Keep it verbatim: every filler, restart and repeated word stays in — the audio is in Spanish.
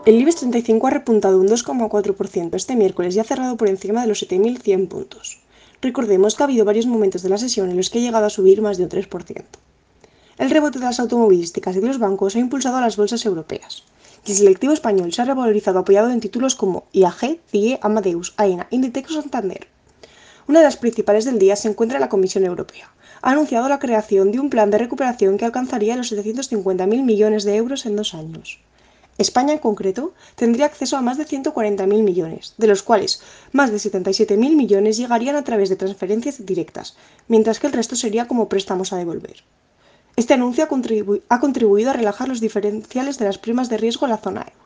El IBEX treinta y cinco ha repuntado un dos coma cuatro por ciento este miércoles y ha cerrado por encima de los siete mil cien puntos. Recordemos que ha habido varios momentos de la sesión en los que ha llegado a subir más de un tres por ciento. El rebote de las automovilísticas y de los bancos ha impulsado a las bolsas europeas. Y el selectivo español se ha revalorizado apoyado en títulos como I A G, C I E, Amadeus, Aena, Inditex o Santander. Una de las principales del día se encuentra la Comisión Europea. Ha anunciado la creación de un plan de recuperación que alcanzaría los setecientos cincuenta mil millones de euros en dos años. España, en concreto, tendría acceso a más de ciento cuarenta mil millones, de los cuales más de setenta y siete mil millones llegarían a través de transferencias directas, mientras que el resto sería como préstamos a devolver. Este anuncio ha, contribu ha contribuido a relajar los diferenciales de las primas de riesgo en la zona euro.